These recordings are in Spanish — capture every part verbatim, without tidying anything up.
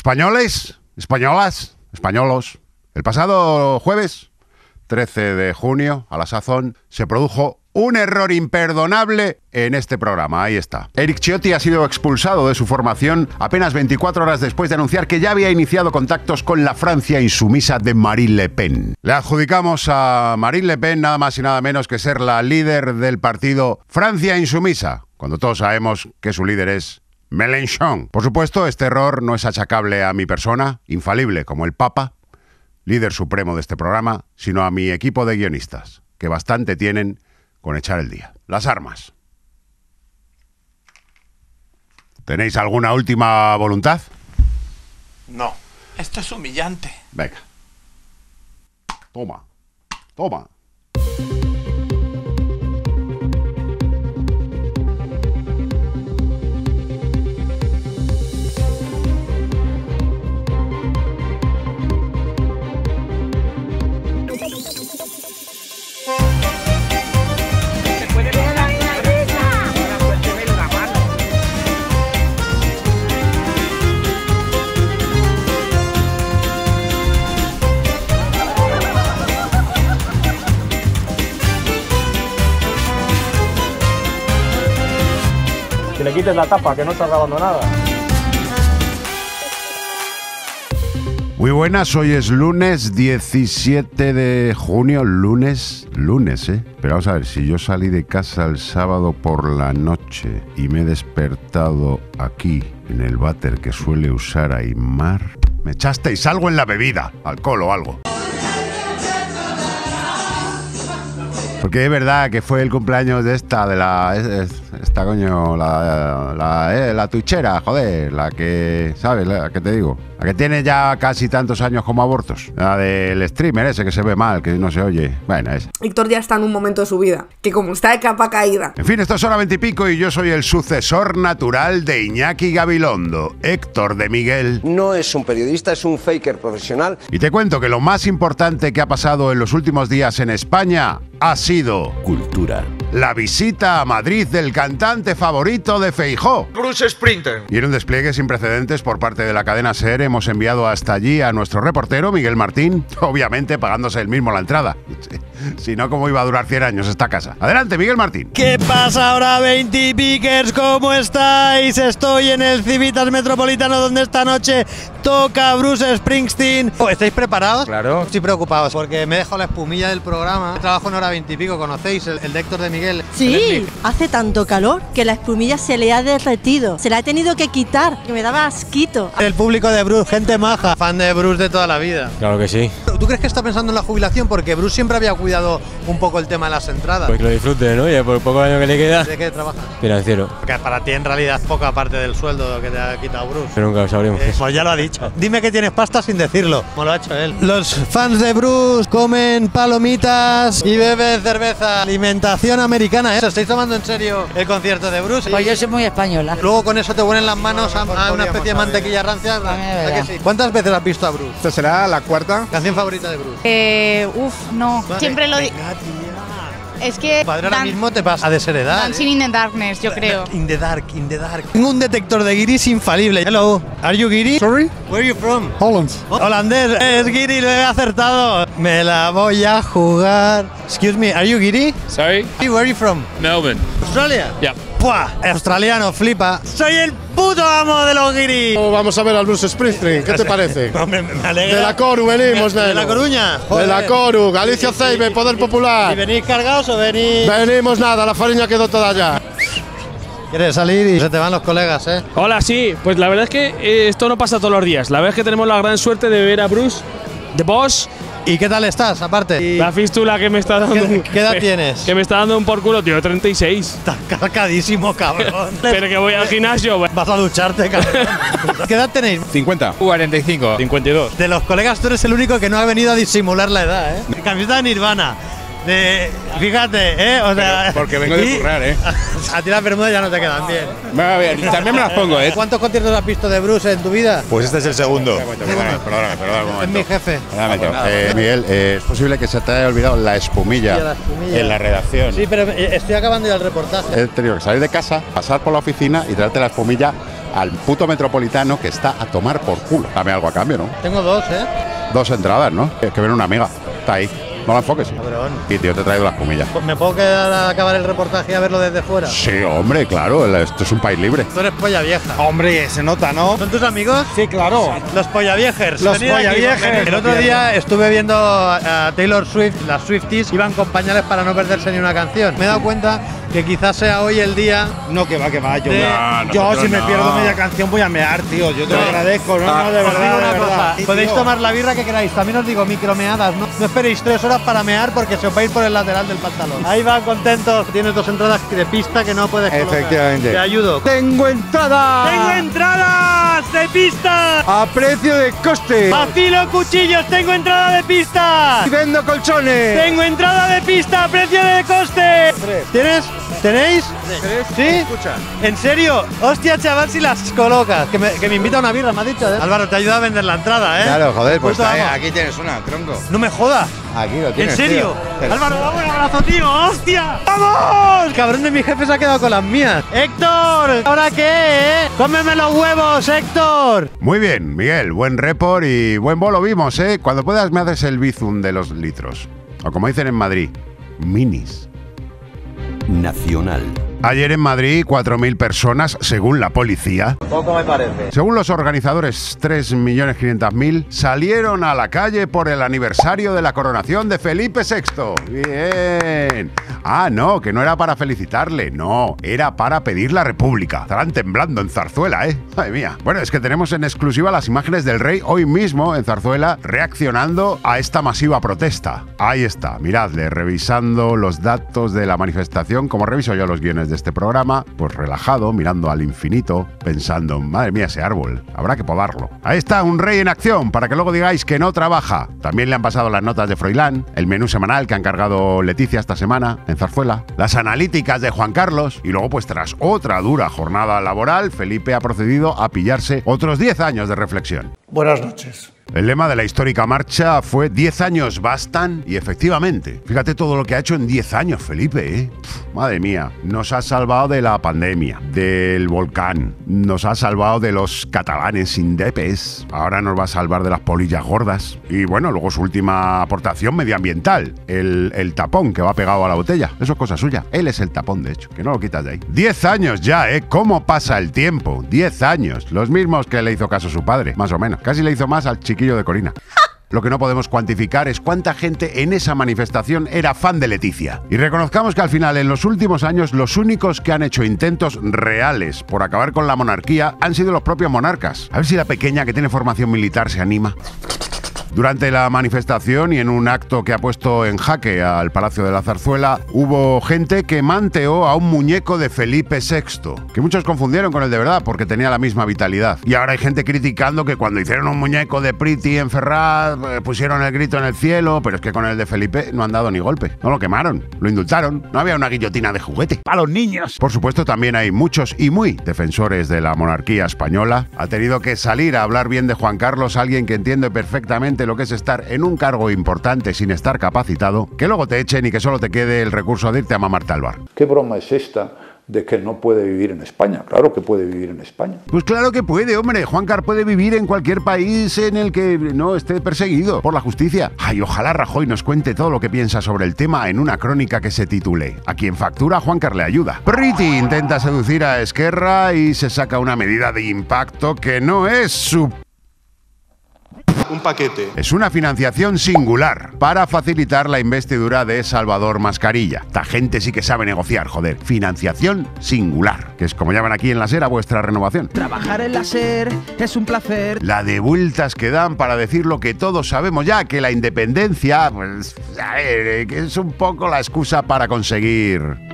Españoles, españolas, españolos. El pasado jueves, trece de junio, a la sazón, se produjo un error imperdonable en este programa. Ahí está. Éric Ciotti ha sido expulsado de su formación apenas veinticuatro horas después de anunciar que ya había iniciado contactos con la Francia insumisa de Marine Le Pen. Le adjudicamos a Marine Le Pen nada más y nada menos que ser la líder del partido Francia Insumisa, cuando todos sabemos que su líder es Mélenchon. Por supuesto, este error no es achacable a mi persona, infalible como el Papa, líder supremo de este programa, sino a mi equipo de guionistas, que bastante tienen con echar el día. Las armas. ¿Tenéis alguna última voluntad? No. Esto es humillante. Venga. Toma. Toma. Que le quites la tapa, que no está grabando nada. Muy buenas, hoy es lunes diecisiete de junio, lunes, lunes, ¿eh? Pero vamos a ver, si yo salí de casa el sábado por la noche y me he despertado aquí, en el váter que suele usar Aymar, me echasteis algo en la bebida, alcohol o algo. Porque es verdad que fue el cumpleaños de esta, de la... Esta coño, la... La, eh, la tuichera, joder, la que... ¿Sabes? La que te digo. La que tiene ya casi tantos años como abortos. La del streamer ese que se ve mal, que no se oye. Bueno, esa. Héctor ya está en un momento de su vida, que como está de capa caída. En fin, esto es hora veintipico y yo soy el sucesor natural de Iñaki Gabilondo, Héctor de Miguel. No es un periodista, es un faker profesional. Y te cuento que lo más importante que ha pasado en los últimos días en España ha sido cultura. La visita a Madrid del cantante favorito de Feijóo, Bruce Springsteen. Y en un despliegue sin precedentes por parte de la cadena SER hemos enviado hasta allí a nuestro reportero Miguel Martín, obviamente pagándose él mismo la entrada. Si no, ¿cómo iba a durar cien años esta casa? Adelante, Miguel Martín. ¿Qué pasa ahora, veintipikers? ¿Cómo estáis? Estoy en el Civitas Metropolitano donde esta noche toca Bruce Springsteen. ¿Estáis preparados? Claro. Estoy preocupado porque me dejo la espumilla del programa. Trabajo en hora veintipico, ¿conocéis? El, el de Héctor de Miguel. Sí, hace tanto calor que la espumilla se le ha derretido. Se la ha tenido que quitar, que me daba asquito. El público de Bruce, gente maja, fan de Bruce de toda la vida. Claro que sí. ¿Tú crees que está pensando en la jubilación? Porque Bruce siempre había cuidado un poco el tema de las entradas. Pues que lo disfrute, ¿no? Ya por el poco año que le queda. ¿De qué trabaja? Financiero. Que para ti en realidad es poca parte del sueldo que te ha quitado Bruce. Pero nunca lo sabremos. Eh, pues ya lo ha dicho. Dime que tienes pasta sin decirlo, como lo ha hecho él. Los fans de Bruce comen palomitas y beben cerveza. Alimentación americana, ¿eh? ¿Estáis tomando en serio el concierto de Bruce? Pues yo soy muy española. Luego con eso te ponen las manos a, a una especie de mantequilla rancia. ¿A que sí? ¿Cuántas veces has visto a Bruce? Esta será la cuarta. ¿Canción favorita de Bruce? Eh, uf, no. Vale. Siempre lo digo. Es que Padre, ahora mismo te pasa a desheredar. Dancing in the Darkness, yo creo. In the dark, in the dark. Tengo un detector de guiris infalible. Hello, are you guiri? Sorry? Where are you from? Holland. Holandés, es guiri, lo he acertado. Me la voy a jugar. Excuse me, are you guiri? Sorry? Where are you from? Melbourne. Australia? Yeah. ¡Puah! Australiano, flipa. Soy el puto amo de los guiris. Oh, vamos a ver al Bruce Springsteen, ¿qué te parece? Hombre, me alegra. De la Coru venimos, ¿De, de neno. la Coruña? De la Coru, Galicia Ceibe, Poder Popular. ¿Y venís cargados o venís...? Venimos nada, la fariña quedó toda allá. ¿Quieres salir y se te van los colegas, eh? Hola, sí. Pues la verdad es que eh, esto no pasa todos los días. La verdad es que tenemos la gran suerte de ver a Bruce, The Boss. ¿Y qué tal estás, aparte? Y... La fístula que me está dando… ¿Qué, qué edad tienes? Que me está dando un por culo, tío, treinta y seis. Estás cargadísimo, cabrón. Pero que voy al gimnasio. Vas a ducharte, cabrón. ¿Qué edad tenéis? cincuenta. cuarenta y cinco. cincuenta y dos. De los colegas tú eres el único que no ha venido a disimular la edad, ¿eh? Camiseta de Nirvana. De, fíjate, ¿eh? O sea, pero porque vengo de currar, ¿eh? A ti las bermudas ya no te quedan bien. A ver, también me las pongo, ¿eh? ¿Cuántos conciertos has visto de Bruce en tu vida? Pues este es el segundo. Perdóname, perdóname, perdóname. Es mi jefe. Eh, Miguel, eh, ¿es posible que se te haya olvidado la espumilla, Sí, la espumilla. en la redacción? Sí, pero estoy acabando ya el reportaje. He tenido que salir de casa, pasar por la oficina y traerte la espumilla al puto Metropolitano que está a tomar por culo. Dame algo a cambio, ¿no? Tengo dos, ¿eh? Dos entradas, ¿no? Es que viene una amiga. Está ahí. No la enfoques. Cabrón. Y tío, te he traído las comillas. ¿Me puedo quedar a acabar el reportaje y a verlo desde fuera? Sí, hombre, claro. Esto es un país libre. Tú eres polla vieja. Hombre, se nota, ¿no? ¿Son tus amigos? Sí, claro. Los pollaviejers. Los Venid aquí, pollaviejers. venid. El otro día estuve viendo a Taylor Swift, las Swifties iban con pañales para no perderse ni una canción. Me he dado cuenta que quizás sea hoy el día. No, que va, que va. Yo, De- no, yo si me no. pierdo media canción voy a mear, tío. Yo te lo agradezco, no, no, de Os digo verdad, de una verdad. cosa, Sí, podéis tío. tomar la birra que queráis. También os digo micromeadas, ¿no? No esperéis tres horas para mear porque se os va a ir por el lateral del pantalón. Ahí va, contentos. Tienes dos entradas de pista que no puedes colocar. Efectivamente. Te ayudo. ¡Tengo entrada! ¡Tengo entradas de pista! ¡A precio de coste! ¡Vacilo cuchillos! ¡Tengo entrada de pista! ¡Y vendo colchones! ¡Tengo entrada de pista a precio de coste! ¿Tienes? ¿Tenéis? ¿Sí? Escucha. ¿En serio? Hostia, chaval, si las colocas. Que me, que me invita a una birra, me has dicho, ¿eh? Álvaro, te ayuda a vender la entrada, ¿eh? Claro, joder, pues Puto ahí, amo. aquí tienes una, tronco. No me jodas. Aquí lo ¿En tienes, serio? tío. Álvaro, dame un abrazo, tío. ¡Hostia! ¡Vamos! Cabrón de mi jefe se ha quedado con las mías. ¡Héctor! ¿Ahora qué, eh? ¡Cómeme los huevos, Héctor! Muy bien, Miguel. Buen report y buen bolo vimos, ¿eh? Cuando puedas me haces el bizum de los litros. O como dicen en Madrid, minis. Nacional. Ayer en Madrid, cuatro mil personas, según la policía. Poco me parece. Según los organizadores, tres millones quinientos mil salieron a la calle por el aniversario de la coronación de Felipe sexto. Bien. Ah, no, que no era para felicitarle, no, era para pedir la república. Estarán temblando en Zarzuela, ¿eh? Madre mía. Bueno, es que tenemos en exclusiva las imágenes del rey hoy mismo en Zarzuela reaccionando a esta masiva protesta. Ahí está, miradle, revisando los datos de la manifestación, como reviso yo los guiones de este programa, pues relajado, mirando al infinito, pensando, madre mía, ese árbol, habrá que podarlo. Ahí está, un rey en acción, para que luego digáis que no trabaja. También le han pasado las notas de Froilán, el menú semanal que ha encargado Leticia esta semana en Zarzuela, las analíticas de Juan Carlos, y luego pues tras otra dura jornada laboral, Felipe ha procedido a pillarse otros diez años de reflexión. Buenas noches. El lema de la histórica marcha fue diez años bastan, y efectivamente, fíjate todo lo que ha hecho en diez años Felipe, ¿eh? Pff, madre mía, nos ha salvado de la pandemia, del volcán, nos ha salvado de los catalanes indepes, ahora nos va a salvar de las polillas gordas, y bueno, luego su última aportación medioambiental, el, el tapón que va pegado a la botella, eso es cosa suya, él es el tapón de hecho, que no lo quitas de ahí. diez años ya, ¿eh? ¿Cómo pasa el tiempo? diez años, los mismos que le hizo caso su padre, más o menos, casi le hizo más al chiquillo de Corina. Lo que no podemos cuantificar es cuánta gente en esa manifestación era fan de Leticia. Y reconozcamos que al final, en los últimos años, los únicos que han hecho intentos reales por acabar con la monarquía han sido los propios monarcas. A ver si la pequeña que tiene formación militar se anima. Durante la manifestación y en un acto que ha puesto en jaque al Palacio de la Zarzuela, hubo gente que manteó a un muñeco de Felipe sexto, que muchos confundieron con el de verdad porque tenía la misma vitalidad. Y ahora hay gente criticando que cuando hicieron un muñeco de Priti en Ferraz, eh, pusieron el grito en el cielo, pero es que con el de Felipe no han dado ni golpe. No lo quemaron, lo indultaron, no había una guillotina de juguete. ¡Para los niños! Por supuesto, también hay muchos y muy defensores de la monarquía española. Ha tenido que salir a hablar bien de Juan Carlos alguien que entiende perfectamente lo que es estar en un cargo importante sin estar capacitado, que luego te echen y que solo te quede el recurso de irte a mamarte al bar. ¿Qué broma es esta de que no puede vivir en España? Claro que puede vivir en España. Pues claro que puede, hombre. Juancar puede vivir en cualquier país en el que no esté perseguido por la justicia. Ay, ojalá Rajoy nos cuente todo lo que piensa sobre el tema en una crónica que se titule A quien factura, Juancar le ayuda. Priti intenta seducir a Esquerra y se saca una medida de impacto que no es su... Un paquete. Es una financiación singular para facilitar la investidura de Salvador Mascarilla. Esta gente sí que sabe negociar, joder. Financiación singular, que es como llaman aquí en la SER a vuestra renovación. Trabajar en la SER es un placer. La de vueltas que dan para decir lo que todos sabemos ya, que la independencia, pues, a ver, que es un poco la excusa para conseguir...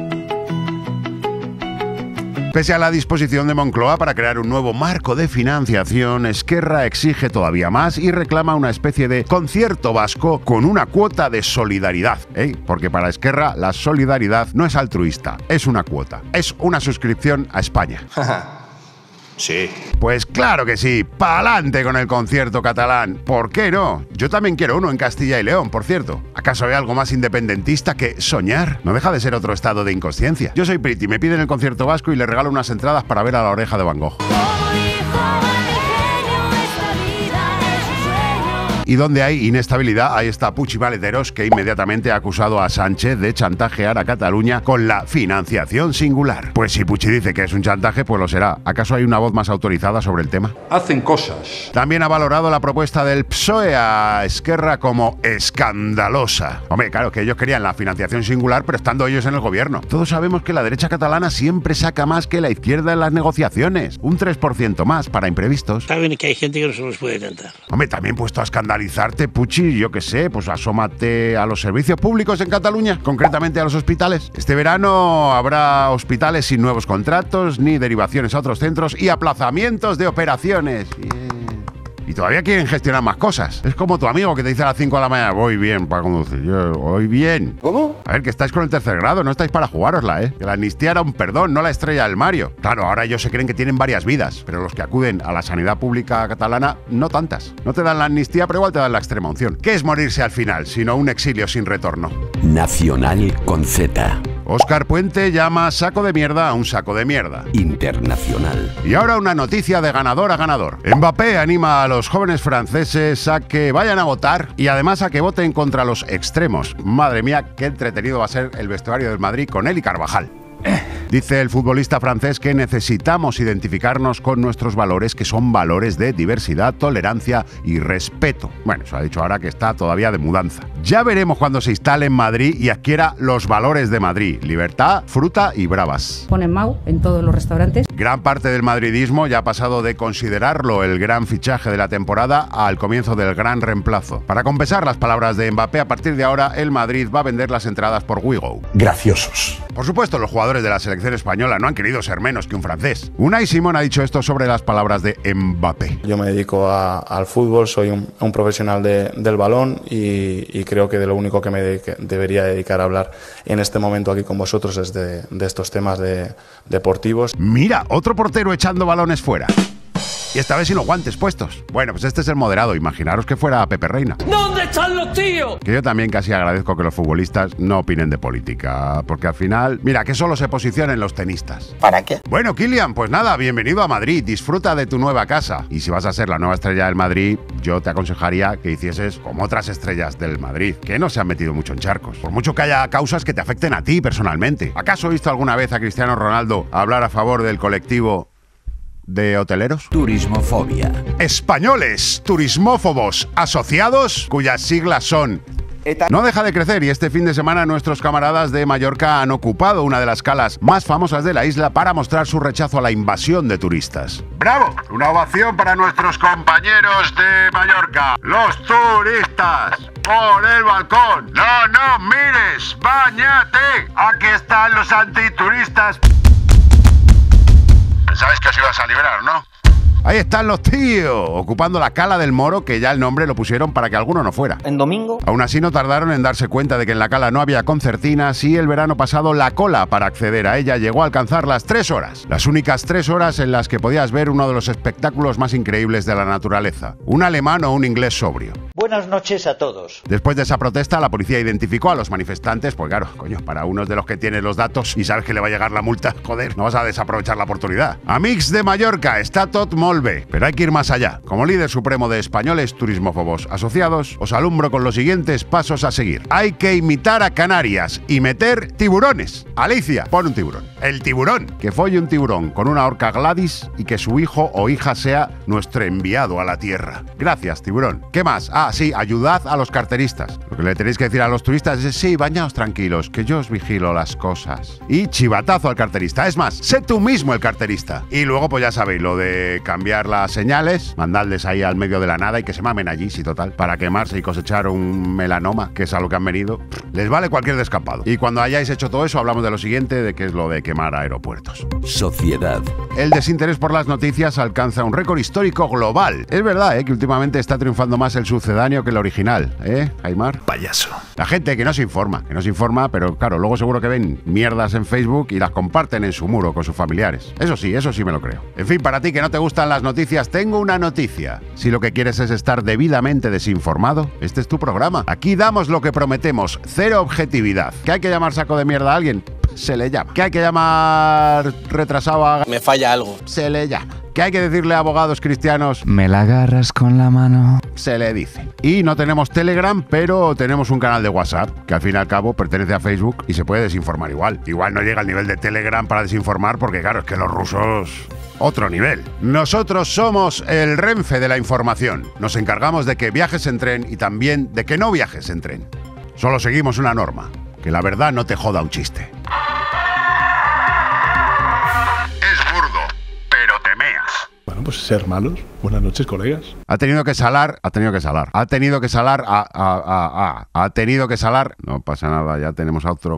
Pese a la disposición de Moncloa para crear un nuevo marco de financiación, Esquerra exige todavía más y reclama una especie de concierto vasco con una cuota de solidaridad. ¿eh? Porque para Esquerra la solidaridad no es altruista, es una cuota, es una suscripción a España. Sí. Pues claro que sí, pa'lante con el concierto catalán. ¿Por qué no? Yo también quiero uno en Castilla y León, por cierto. ¿Acaso hay algo más independentista que soñar? No deja de ser otro estado de inconsciencia. Yo soy Priti, me piden el concierto vasco y le regalo unas entradas para ver a La Oreja de Van Gogh. Y donde hay inestabilidad, ahí está Puig Baladeros, que inmediatamente ha acusado a Sánchez de chantajear a Cataluña con la financiación singular. Pues si Puig dice que es un chantaje, pues lo será. ¿Acaso hay una voz más autorizada sobre el tema? Hacen cosas. También ha valorado la propuesta del P S O E a Esquerra como escandalosa. Hombre, claro, que ellos querían la financiación singular, pero estando ellos en el gobierno. Todos sabemos que la derecha catalana siempre saca más que la izquierda en las negociaciones. Un tres por ciento más para imprevistos. Saben que hay gente que no se los puede cantar. Hombre, también puesto a escandalizar. Puchi, yo qué sé, pues asómate a los servicios públicos en Cataluña, concretamente a los hospitales. Este verano habrá hospitales sin nuevos contratos, ni derivaciones a otros centros y aplazamientos de operaciones. Bien. Y todavía quieren gestionar más cosas. Es como tu amigo que te dice a las cinco de la mañana, voy bien para conducir. Yo, voy bien. ¿Cómo? A ver, que estáis con el tercer grado, no estáis para jugárosla, ¿eh? Que la amnistía era un perdón, no la estrella del Mario. Claro, ahora ellos se creen que tienen varias vidas, pero los que acuden a la sanidad pública catalana, no tantas. No te dan la amnistía, pero igual te dan la extrema unción. ¿Qué es morirse al final, sino un exilio sin retorno? Nacional con Z. Óscar Puente llama saco de mierda a un saco de mierda. Internacional. Y ahora una noticia de ganador a ganador. Mbappé anima a los jóvenes franceses a que vayan a votar y además a que voten contra los extremos. Madre mía, qué entretenido va a ser el vestuario del Madrid con él y Carvajal. Dice el futbolista francés que necesitamos identificarnos con nuestros valores, que son valores de diversidad, tolerancia y respeto. Bueno, se ha dicho ahora que está todavía de mudanza. Ya veremos cuando se instale en Madrid y adquiera los valores de Madrid: libertad, fruta y bravas. Ponen Mau en todos los restaurantes. Gran parte del madridismo ya ha pasado de considerarlo el gran fichaje de la temporada al comienzo del gran reemplazo. Para compensar las palabras de Mbappé, a partir de ahora el Madrid va a vender las entradas por Wigo. Graciosos. Por supuesto, los jugadores de la selección española no han querido ser menos que un francés. Unai Simón ha dicho esto sobre las palabras de Mbappé. Yo me dedico a, al fútbol, soy un, un profesional de, del balón y, y creo que de lo único que me dedique, debería dedicar a hablar en este momento aquí con vosotros es de, de estos temas de, deportivos. Mira, otro portero echando balones fuera. Y esta vez sin los guantes puestos. Bueno, pues este es el moderado. Imaginaros que fuera Pepe Reina. ¿Dónde están los tíos? Que yo también casi agradezco que los futbolistas no opinen de política. Porque al final, mira, que solo se posicionen los tenistas. ¿Para qué? Bueno, Kylian, pues nada, bienvenido a Madrid. Disfruta de tu nueva casa. Y si vas a ser la nueva estrella del Madrid, yo te aconsejaría que hicieses como otras estrellas del Madrid, que no se han metido mucho en charcos. Por mucho que haya causas que te afecten a ti personalmente. ¿Acaso has visto alguna vez a Cristiano Ronaldo hablar a favor del colectivo de hoteleros? Turismofobia. Españoles turismófobos asociados, cuyas siglas son ETA. No deja de crecer y este fin de semana nuestros camaradas de Mallorca han ocupado una de las calas más famosas de la isla para mostrar su rechazo a la invasión de turistas. ¡Bravo! Una ovación para nuestros compañeros de Mallorca. Los turistas por el balcón. No, no mires, báñate. Aquí están los antituristas. Pensabais que os ibas a liberar, ¿no? Ahí están los tíos, ocupando la cala del Moro, que ya el nombre lo pusieron para que alguno no fuera. ¿En domingo? Aún así no tardaron en darse cuenta de que en la cala no había concertinas y el verano pasado la cola para acceder a ella llegó a alcanzar las tres horas. Las únicas tres horas en las que podías ver uno de los espectáculos más increíbles de la naturaleza. Un alemán o un inglés sobrio. Buenas noches a todos. Después de esa protesta, la policía identificó a los manifestantes, pues claro, coño, para unos de los que tienes los datos y sabes que le va a llegar la multa, joder, no vas a desaprovechar la oportunidad. Amics de Mallorca, está tot molt bé, pero hay que ir más allá. Como líder supremo de españoles turismófobos asociados, os alumbro con los siguientes pasos a seguir. Hay que imitar a Canarias y meter tiburones. Alicia, pon un tiburón. El tiburón. Que folle un tiburón con una orca Gladys y que su hijo o hija sea nuestro enviado a la tierra. Gracias, tiburón. ¿Qué más? Ah, sí, ayudad a los carteristas. Lo que le tenéis que decir a los turistas es, sí, bañaos tranquilos, que yo os vigilo las cosas. Y chivatazo al carterista. Es más, sé tú mismo el carterista. Y luego, pues ya sabéis, lo de cambiar las señales, mandadles ahí al medio de la nada y que se mamen allí, sí, total, para quemarse y cosechar un melanoma, que es a lo que han venido. Les vale cualquier descampado. Y cuando hayáis hecho todo eso, hablamos de lo siguiente, de que es lo de quemar aeropuertos. Sociedad. El desinterés por las noticias alcanza un récord histórico global. Es verdad, ¿eh?, que últimamente está triunfando más el sucedáneo instantáneo que el original, ¿eh, Aymar? Payaso. La gente que no se informa, que no se informa, pero claro, luego seguro que ven mierdas en Facebook y las comparten en su muro con sus familiares. Eso sí, eso sí me lo creo. En fin, para ti que no te gustan las noticias, tengo una noticia. Si lo que quieres es estar debidamente desinformado, este es tu programa. Aquí damos lo que prometemos, cero objetividad. ¿Que hay que llamar saco de mierda a alguien? Se le llama. ¿Que hay que llamar retrasado a... Me falla algo. Se le llama. ¿Que hay que decirle a abogados cristianos? Me la agarras con la mano. Se le dice. Y no tenemos Telegram, pero tenemos un canal de WhatsApp, que al fin y al cabo pertenece a Facebook y se puede desinformar igual. Igual no llega al nivel de Telegram para desinformar, porque claro, es que los rusos... Otro nivel. Nosotros somos el Renfe de la información. Nos encargamos de que viajes en tren y también de que no viajes en tren. Solo seguimos una norma. Que la verdad no te joda un chiste. Es burdo, pero te meas. Bueno, pues ser malos. Buenas noches, colegas. Ha tenido que salar, ha tenido que salar, ha tenido que salar, a, a, a, a, ha tenido que salar. No pasa nada, ya tenemos a otro.